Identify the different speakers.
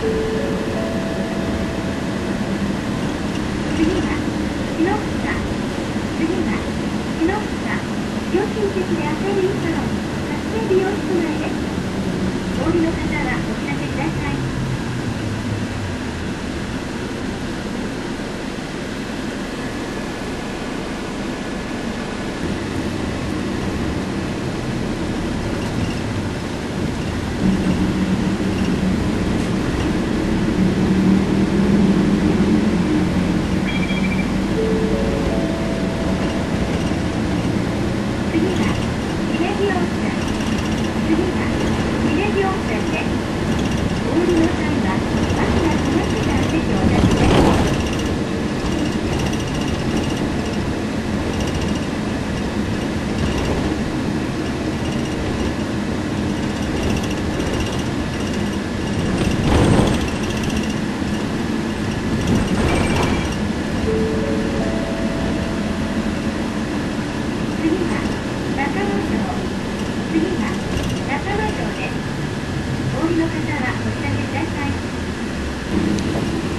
Speaker 1: 次は篠草。次は篠草。料金席で与える以下の撮影美容室内です。お降りの方はお知らせください。次は峯岸温泉。次は峯岸温泉です。お降りの際はバスが止まってから席をお立ちください。次は中野城。次は中野城です。お降りの方はお知らせください。